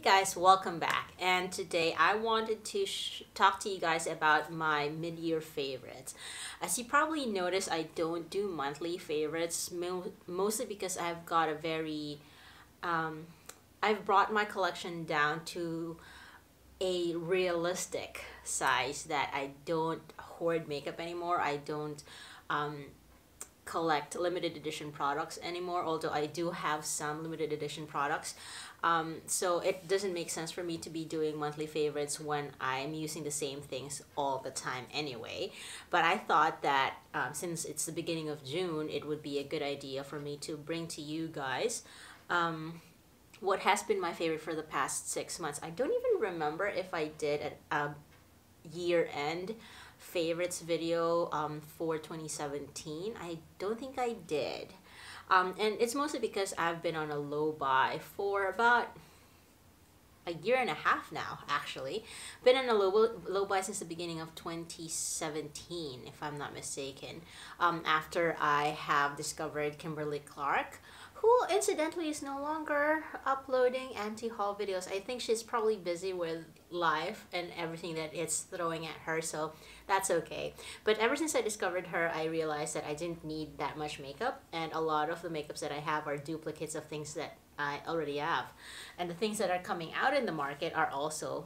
Guys, welcome back, and today I wanted to talk to you guys about my mid-year favorites. As you probably noticed, I don't do monthly favorites, mostly because I've got a very I've brought my collection down to a realistic size that I don't hoard makeup anymore. I don't collect limited edition products anymore, although I do have some limited edition products. So it doesn't make sense for me to be doing monthly favorites when I'm using the same things all the time anyway. But I thought that since it's the beginning of June, it would be a good idea for me to bring to you guys what has been my favorite for the past 6 months. I don't even remember if I did a year-end favorites video for 2017. I don't think I did. And it's mostly because I've been on a low buy for about a year and a half now, actually. Been on a low buy since the beginning of 2017, if I'm not mistaken. After I have discovered Kimberly Clark, who incidentally is no longer uploading anti-haul videos. I think she's probably busy with life and everything that it's throwing at her, so that's okay. But ever since I discovered her, I realized that I didn't need that much makeup, and a lot of the makeups that I have are duplicates of things that I already have. And the things that are coming out in the market are also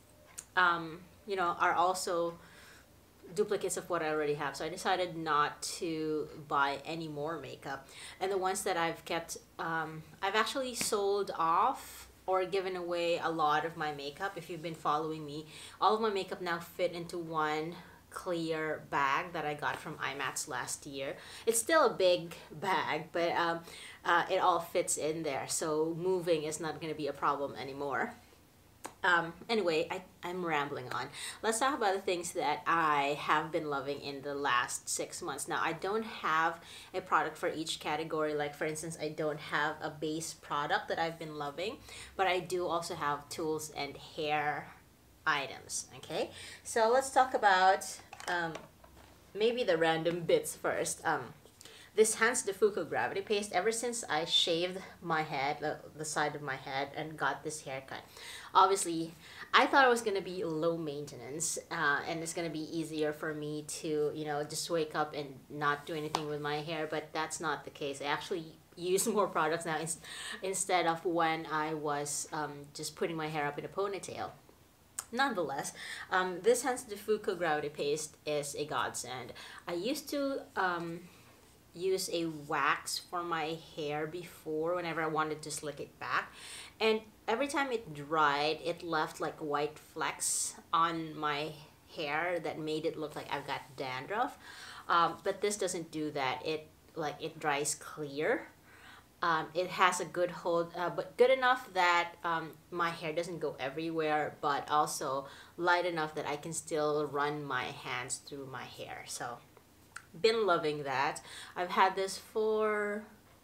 are also duplicates of what I already have. So I decided not to buy any more makeup, and the ones that I've kept, I've actually sold off or given away a lot of my makeup. If you've been following me, all of my makeup now fit into one clear bag that I got from IMATS last year. It's still a big bag, but it all fits in there, so moving is not going to be a problem anymore. Anyway, I'm rambling on. Let's talk about the things that I have been loving in the last 6 months. Now, I don't have a product for each category. Like, for instance, I don't have a base product that I've been loving, but I do also have tools and hair items, okay? So let's talk about maybe the random bits first. This Hans de Foucault Gravity Paste, ever since I shaved my head, the side of my head, and got this haircut. Obviously, I thought it was going to be low maintenance, and it's going to be easier for me to, just wake up and not do anything with my hair, but that's not the case. I actually use more products now instead of when I was just putting my hair up in a ponytail. Nonetheless, this Hans de Foucault Gravity Paste is a godsend. I used to use a wax for my hair before whenever I wanted to slick it back, and every time it dried, it left like white flecks on my hair that made it look like I've got dandruff. But this doesn't do that. It dries clear. It has a good hold, but good enough that my hair doesn't go everywhere, but also light enough that I can still run my hands through my hair. So been loving that. I've had this for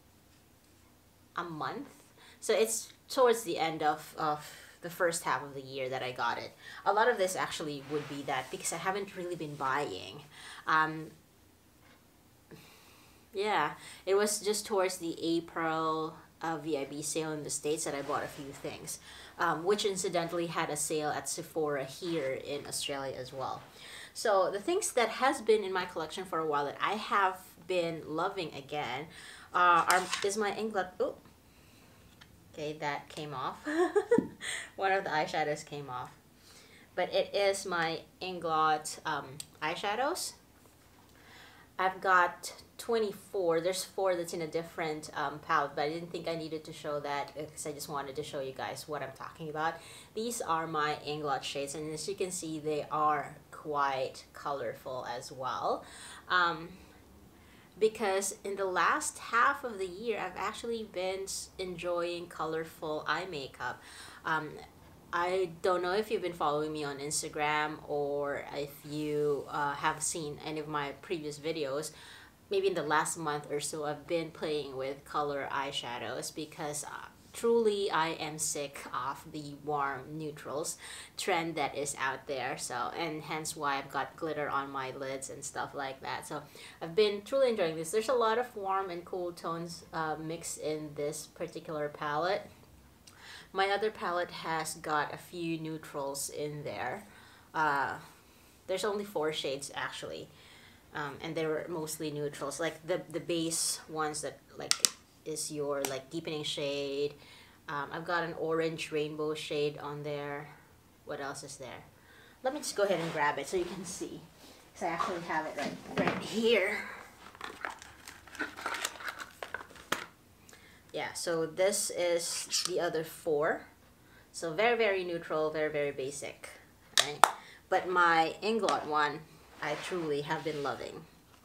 a month, so it's towards the end of the first half of the year that I got it. A lot of this actually would be that because I haven't really been buying. Yeah, it was just towards the April VIB sale in the States that I bought a few things, which incidentally had a sale at Sephora here in Australia as well. So the things that has been in my collection for a while that I have been loving again is my Inglot. Oh, okay, that came off. One of the eyeshadows came off, but it is my Inglot eyeshadows. I've got 24. There's 4 that's in a different palette, but I didn't think I needed to show that because I just wanted to show you guys what I'm talking about. These are my Inglot shades, and as you can see, they are quite colorful as well. Because in the last half of the year, I've actually been enjoying colorful eye makeup. I don't know if you've been following me on Instagram or if you have seen any of my previous videos. Maybe in the last month or so, I've been playing with color eyeshadows because truly I am sick of the warm neutrals trend that is out there. So, and hence why I've got glitter on my lids and stuff like that. So I've been truly enjoying this. There's a lot of warm and cool tones mixed in this particular palette. My other palette has got a few neutrals in there. There's only 4 shades actually, and they were mostly neutrals, like the base ones that like is your like deepening shade. I've got an orange rainbow shade on there. What else is there? Let me just go ahead and grab it so you can see, because I actually have it right here. Yeah, so this is the other 4. So very, very neutral, very, very basic, right? But my Inglot one, I truly have been loving.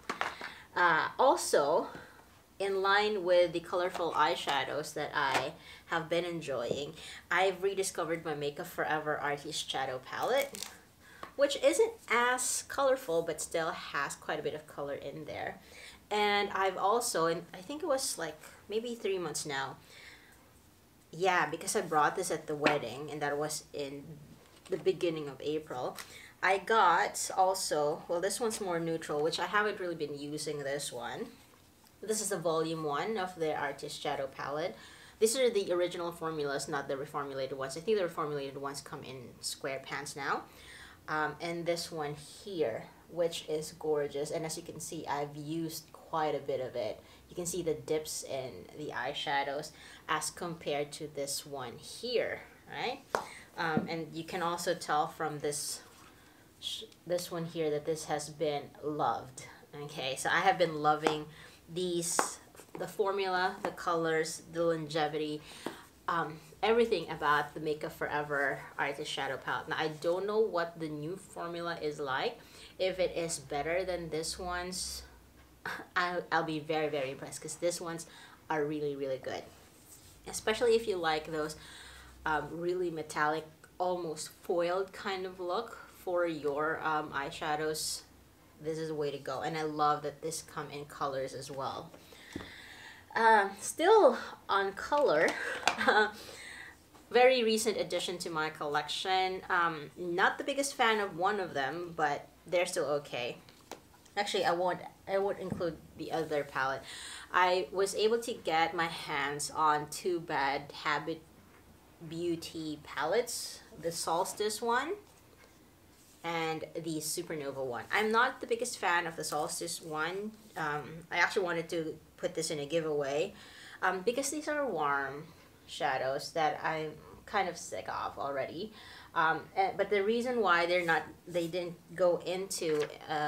Also, in line with the colorful eyeshadows that I have been enjoying, I've rediscovered my Makeup Forever Artist Shadow Palette, which isn't as colorful but still has quite a bit of color in there. And I've also, and I think it was like maybe 3 months now, yeah, because I brought this at the wedding, and that was in the beginning of April. I got also, well, this one's more neutral, which I haven't really been using this one. This is the volume 1 of the Artist Shadow Palette. These are the original formulas, not the reformulated ones. I think the reformulated ones come in square pans now. And this one here, which is gorgeous. And as you can see, I've used quite a bit of it. You can see the dips in the eyeshadows as compared to this one here, right? And you can also tell from this one here that this has been loved. Okay, so I have been loving these, the formula, the colors, the longevity, everything about the Makeup Forever Artist Shadow Palette. Now, I don't know what the new formula is like. If it is better than this one's, I'll be very, very impressed, because these ones are really, really good. Especially if you like those really metallic, almost foiled kind of look for your eyeshadows. This is the way to go. And I love that this come in colors as well. Still on color, very recent addition to my collection. Not the biggest fan of one of them, but they're still okay. Actually, I won't include the other palette. I was able to get my hands on 2 Bad Habit Beauty palettes, the Solstice one and the Supernova one. I'm not the biggest fan of the Solstice one. I actually wanted to put this in a giveaway because these are warm shadows that I'm kind of sick of already. But the reason why they didn't go into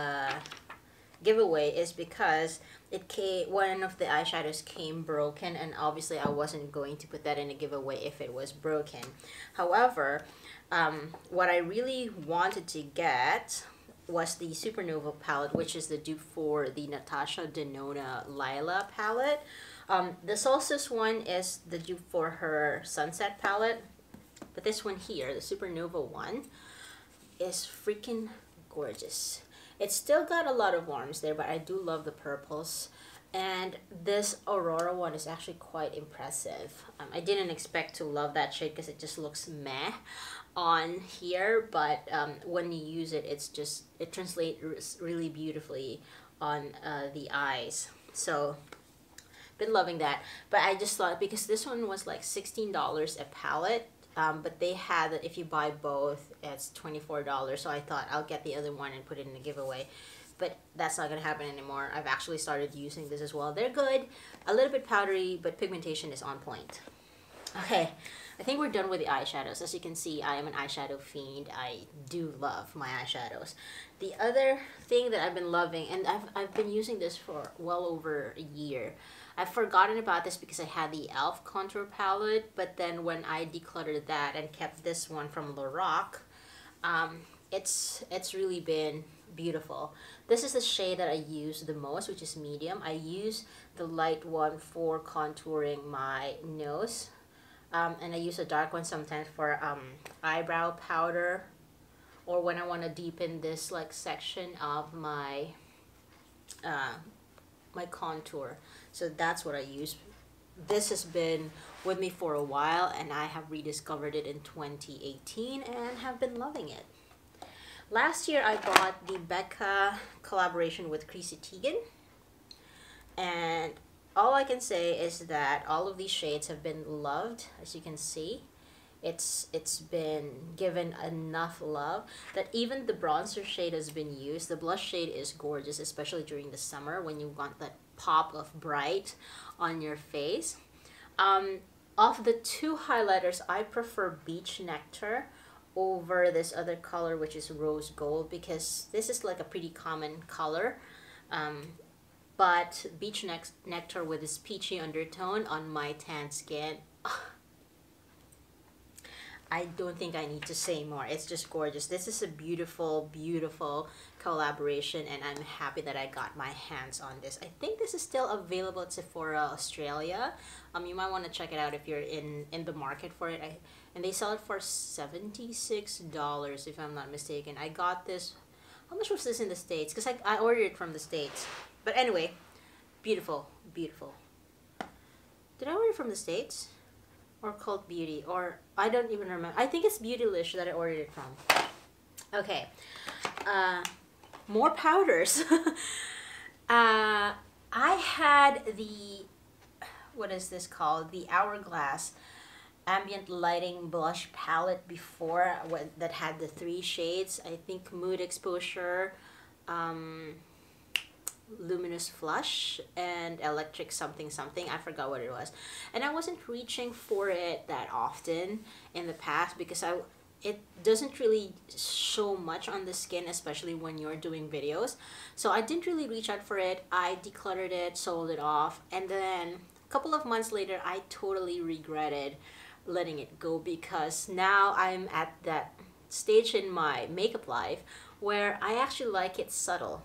giveaway is because one of the eyeshadows came broken, and obviously I wasn't going to put that in a giveaway if it was broken. However, what I really wanted to get was the Supernova palette, which is the dupe for the Natasha Denona Lila palette. The Solstice one is the dupe for her Sunset palette, but this one here, the Supernova one, is freaking gorgeous. It's still got a lot of warms there, but I do love the purples. And this Aurora one is actually quite impressive. I didn't expect to love that shade because it just looks meh on here, but when you use it, it translates really beautifully on the eyes. So been loving that. But I just thought, because this one was like $16 a palette, but they had that if you buy both, it's $24. So I thought I'll get the other one and put it in a giveaway. But that's not going to happen anymore. I've actually started using this as well. They're good, a little bit powdery, but pigmentation is on point. Okay, I think we're done with the eyeshadows. As you can see, I am an eyeshadow fiend. I do love my eyeshadows. The other thing that I've been loving, and I've been using this for well over a year. I've forgotten about this because I had the e.l.f. contour palette, but then when I decluttered that and kept this one from Lorac, it's really been beautiful. This is the shade that I use the most, which is medium. I use the light one for contouring my nose, and I use a dark one sometimes for eyebrow powder, or when I want to deepen this like section of my my contour. So that's what I use. This has been with me for a while, and I have rediscovered it in 2018 and have been loving it. Last year I bought the Becca collaboration with Chrissy Teigen, and all I can say is that all of these shades have been loved, as you can see. It's been given enough love that even the bronzer shade has been used. The blush shade is gorgeous, especially during the summer when you want that pop of bright on your face. Of the two highlighters, I prefer Beach Nectar over this other color, which is Rose Gold, because this is like a pretty common color. But Beach Nectar with this peachy undertone on my tan skin, I don't think I need to say more. It's just gorgeous. This is a beautiful, beautiful collaboration, and I'm happy that I got my hands on this. I think this is still available at Sephora Australia. You might want to check it out if you're in the market for it. And they sell it for $76 if I'm not mistaken. I got this. How much was this in the States? Because I ordered it from the States. But anyway, beautiful, beautiful. Did I order it from the States? Or Cult Beauty, or I don't even remember. I think it's Beautylish that I ordered it from. Okay, more powders. I had the, what is this called? The Hourglass Ambient Lighting Blush Palette before, that had the 3 shades. I think Mood Exposure, Luminous Flush, and Electric something something. I forgot what it was, and I wasn't reaching for it that often in the past because it doesn't really show much on the skin, especially when you're doing videos. So I didn't really reach out for it. I decluttered it, sold it off, and then a couple of months later I totally regretted letting it go, because now I'm at that stage in my makeup life where I actually like it subtle.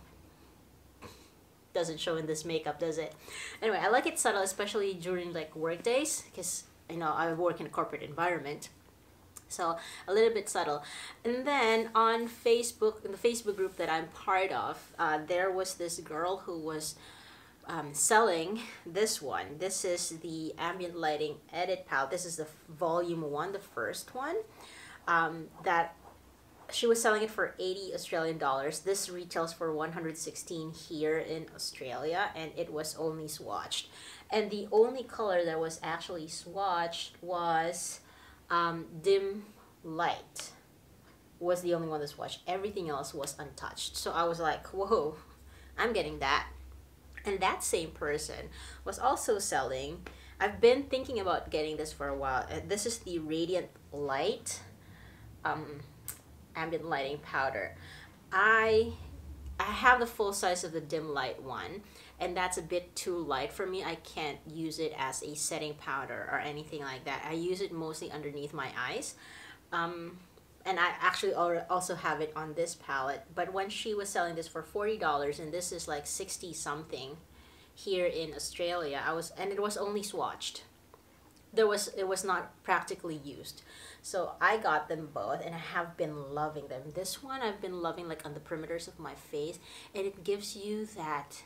Doesn't show in this makeup, does it? Anyway, I like it subtle, especially during like work days, because you know I work in a corporate environment, so a little bit subtle. And then on Facebook, in the Facebook group that I'm part of, there was this girl who was selling this one. This is the Ambient Lighting Edit Palette. This is the volume 1, the first one, that she was selling it for 80 Australian dollars. This retails for 116 here in Australia, and it was only swatched. And the only color that was actually swatched was Dim Light. Was the only one that swatched. Everything else was untouched. So I was like, whoa, I'm getting that. And that same person was also selling, I've been thinking about getting this for a while. This is the Radiant Light Ambient Lighting Powder. I have the full size of the Dim Light one, and that's a bit too light for me. I can't use it as a setting powder or anything like that. I use it mostly underneath my eyes. And I actually also have it on this palette. But when she was selling this for $40, and this is like 60 something here in Australia, and it was only swatched. It was not practically used. So I got them both, and I have been loving them. This one I've been loving like on the perimeters of my face, and it gives you that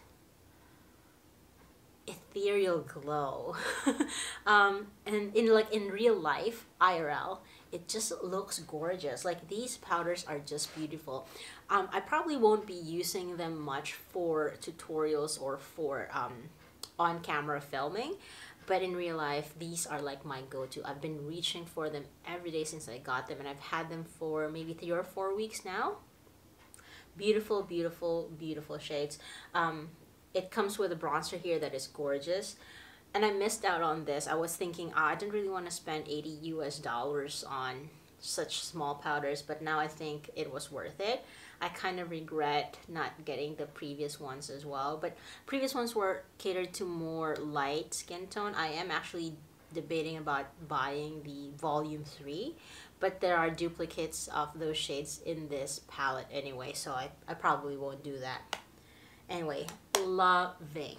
ethereal glow. And in real life, IRL, it just looks gorgeous. Like, these powders are just beautiful. I probably won't be using them much for tutorials or for on-camera filming, but in real life, these are like my go-to. I've been reaching for them every day since I got them, and I've had them for maybe 3 or 4 weeks now. Beautiful, beautiful, beautiful shades. It comes with a bronzer here that is gorgeous. And I missed out on this. I was thinking, I didn't really want to spend $80 US on such small powders, but now I think it was worth it. I kind of regret not getting the previous ones as well, but previous ones were catered to more light skin tone. I am actually debating about buying the volume 3, but there are duplicates of those shades in this palette anyway, so I probably won't do that. Anyway, loving.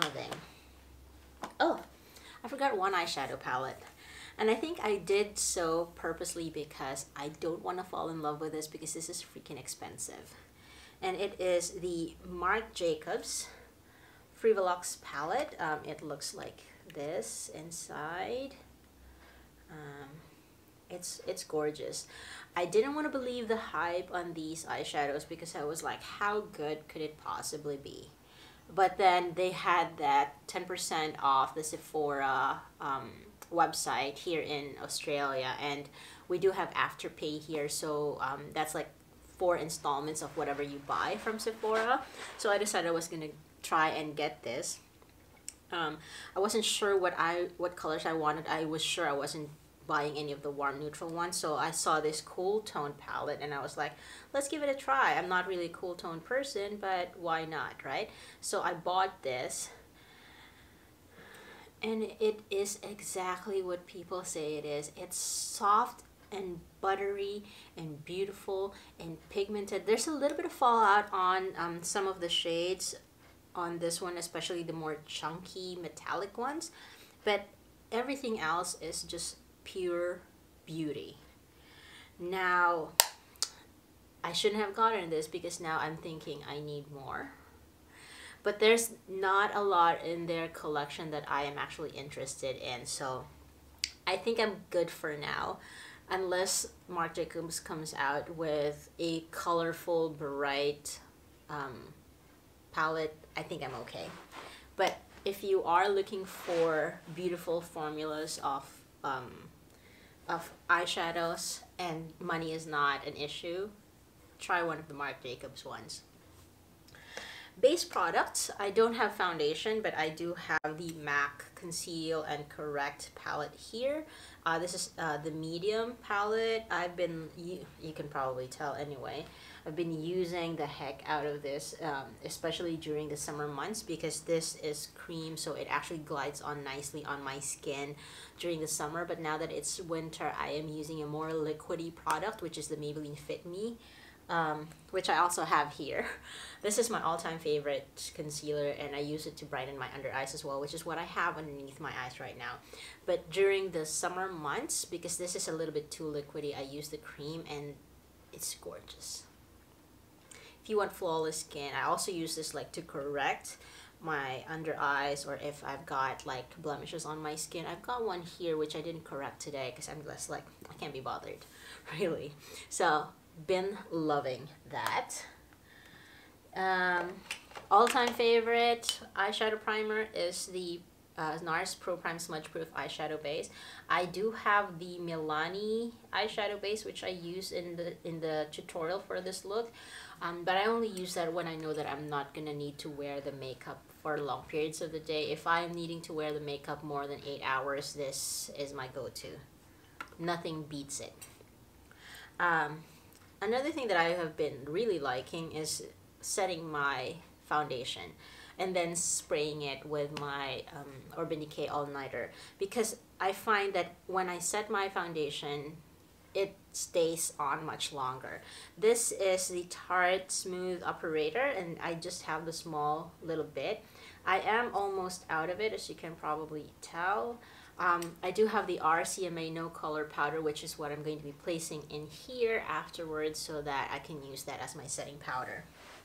Oh, I forgot one eyeshadow palette. And I think I did so purposely because I don't want to fall in love with this, because this is freaking expensive. And it is the Marc Jacobs Frivolux palette. It looks like this inside. It's gorgeous. I didn't want to believe the hype on these eyeshadows because I was like, how good could it possibly be? but then they had that 10% off the Sephora website here in Australia, and we do have Afterpay here, so that's like 4 installments of whatever you buy from Sephora. So I decided I was gonna try and get this. I wasn't sure what colors I wanted. I was sure I wasn't buying any of the warm neutral ones, so I saw this cool tone palette and I was like, let's give it a try. I'm not really a cool tone person, but why not, right? So I bought this, and it is exactly what people say it is. It's soft and buttery and beautiful and pigmented. There's a little bit of fallout on some of the shades on this one, especially the more chunky metallic ones, but everything else is just pure beauty. Now, I shouldn't have gotten this because now I'm thinking I need more. But there's not a lot in their collection that I am actually interested in, so I think I'm good for now. Unless Marc Jacobs comes out with a colorful, bright palette, I think I'm okay. But if you are looking for beautiful formulas of eyeshadows and money is not an issue, try one of the Marc Jacobs ones. Base products, I don't have foundation, but I do have the MAC Conceal and Correct palette here. This is the medium palette. You can probably tell anyway, I've been using the heck out of this, especially during the summer months, because this is cream, so it actually glides on nicely on my skin during the summer. But now that it's winter, I am using a more liquidy product, which is the Maybelline Fit Me. Which I also have here. This is my all-time favorite concealer, and I use it to brighten my under eyes as well, which is what I have underneath my eyes right now. But during the summer months, because this is a little bit too liquidy, I use the cream and it's gorgeous. If you want flawless skin, I also use this like to correct my under eyes, or if I've got like blemishes on my skin. I've got one here which I didn't correct today because I'm just like, I can't be bothered, really. So been loving that. All-time favorite eyeshadow primer is the NARS Pro Prime Smudge Proof eyeshadow base. I do have the Milani eyeshadow base, which I use in the tutorial for this look, but I only use that when I know that I'm not gonna need to wear the makeup for long periods of the day. If I'm needing to wear the makeup more than 8 hours, this is my go-to. Nothing beats it. Another thing that I have been really liking is setting my foundation and then spraying it with my Urban Decay All-Nighter, because I find that when I set my foundation, it stays on much longer. This is the Tarte Smooth Operator, and I just have the small little bit. I am almost out of it, as you can probably tell. I do have the RCMA No Color Powder, which is what I'm going to be placing in here afterwards so that I can use that as my setting powder.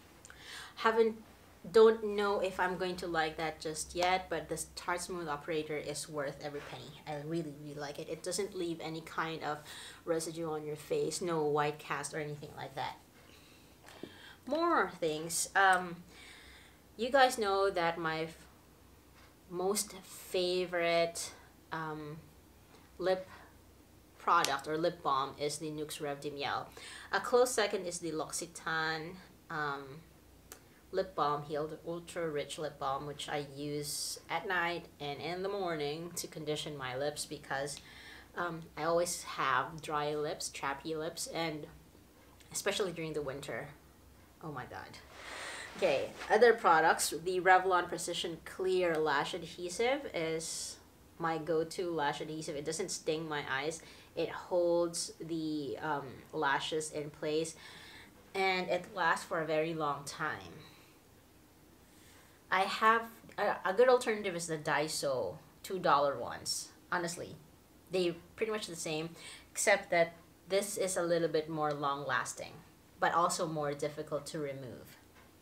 Don't know if I'm going to like that just yet, but this Tarte Smooth Operator is worth every penny. I really, really like it. It doesn't leave any kind of residue on your face, no white cast or anything like that. More things. You guys know that my most favorite lip product or lip balm is the Nuxe Rev de Miel. A close second is the L'Occitane lip balm, Healed Ultra Rich Lip Balm, which I use at night and in the morning to condition my lips, because I always have dry lips, chappy lips, and especially during the winter. Oh my god. Okay, other products. The Revlon Precision Clear Lash Adhesive is my go-to lash adhesive. It doesn't sting my eyes. It holds the lashes in place, and it lasts for a very long time. I have a good alternative is the Daiso $2 ones. Honestly, they're pretty much the same, except that this is a little bit more long-lasting, but also more difficult to remove.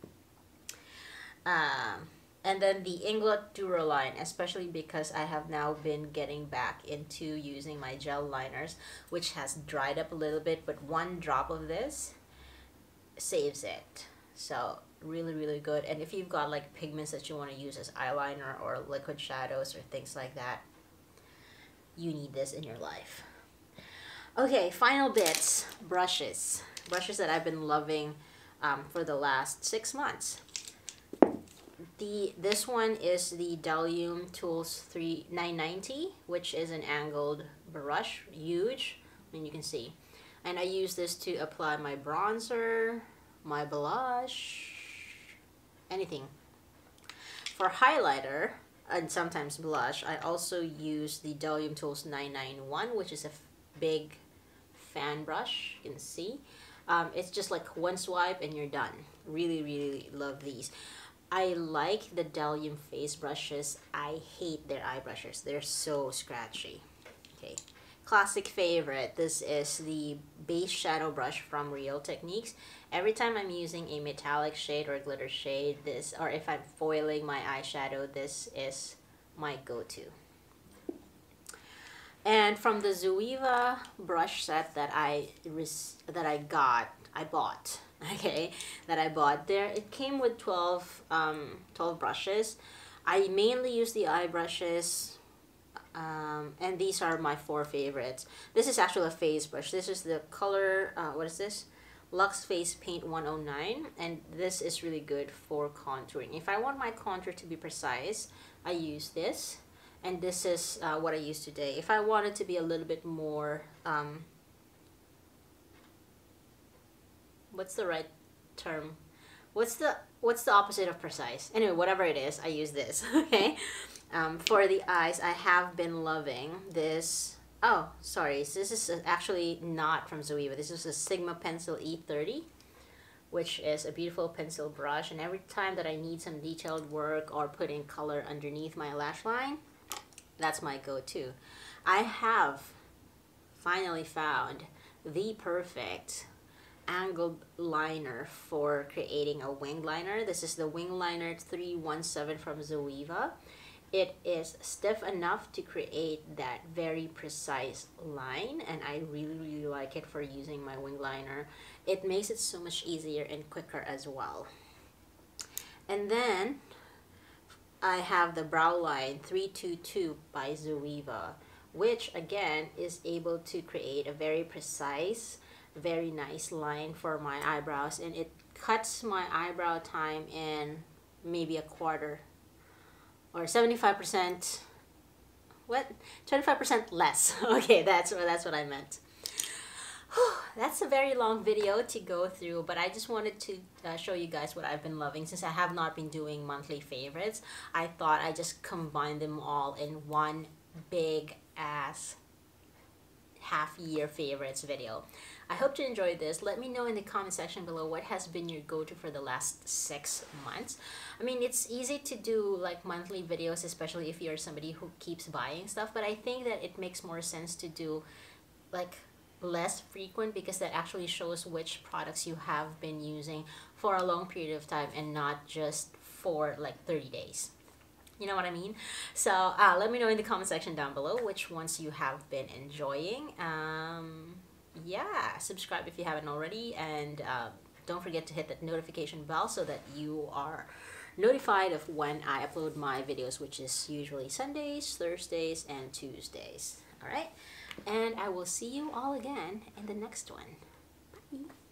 And then the Inglot Duraline, especially because I have now been getting back into using my gel liners, which has dried up a little bit, but one drop of this saves it. So really, really good. And if you've got like pigments that you want to use as eyeliner or liquid shadows or things like that, you need this in your life. Okay, final bits, brushes. Brushes that I've been loving for the last 6 months. This one is the Delium Tools 990, which is an angled brush, huge, I mean you can see. And I use this to apply my bronzer, my blush, anything. For highlighter, and sometimes blush, I also use the Delium Tools 991, which is a big fan brush, you can see. It's just like one swipe and you're done. Really, really love these. I like the Delium face brushes. I hate their eye brushes. They're so scratchy. Okay, classic favorite. This is the base shadow brush from Real Techniques. Every time I'm using a metallic shade or a glitter shade, this, or if I'm foiling my eyeshadow, this is my go-to. And from the Zoeva brush set that I bought, okay, there, it came with 12 brushes. I mainly use the eye brushes, and these are my 4 favorites. This is actually a face brush. This is the color, what is this? Luxe Face Paint 109, and this is really good for contouring. If I want my contour to be precise, I use this. And this is what I use today. If I wanted to be a little bit more, what's the right term? What's the opposite of precise? Anyway, whatever it is, I use this, okay? For the eyes, I have been loving this. Oh, sorry, this is actually not from Zoeva. This is a Sigma Pencil E30, which is a beautiful pencil brush. And every time that I need some detailed work or putting color underneath my lash line, that's my go-to. I have finally found the perfect angled liner for creating a wing liner. This is the Wing Liner 317 from Zoeva. It is stiff enough to create that very precise line, and I really, really like it for using my wing liner. It makes it so much easier and quicker as well. And then I have the Brow Line 322 by Zoeva, which again is able to create a very precise, very nice line for my eyebrows, and it cuts my eyebrow time in maybe a quarter or 75%, what? 25% less. Okay, that's what I meant. That's a very long video to go through, but I just wanted to show you guys what I've been loving. Since I have not been doing monthly favorites, I thought I just combine them all in one big ass half-year favorites video. I hope you enjoyed this. Let me know in the comment section below what has been your go-to for the last 6 months. I mean, it's easy to do like monthly videos, especially if you're somebody who keeps buying stuff, but I think that it makes more sense to do like less frequent, because that actually shows which products you have been using for a long period of time and not just for like 30 days. You know what I mean? So let me know in the comment section down below which ones you have been enjoying. Yeah, subscribe if you haven't already, and don't forget to hit that notification bell so that you are notified of when I upload my videos, which is usually Sundays, Thursdays, and Tuesdays. All right, and I will see you all again in the next one. Bye.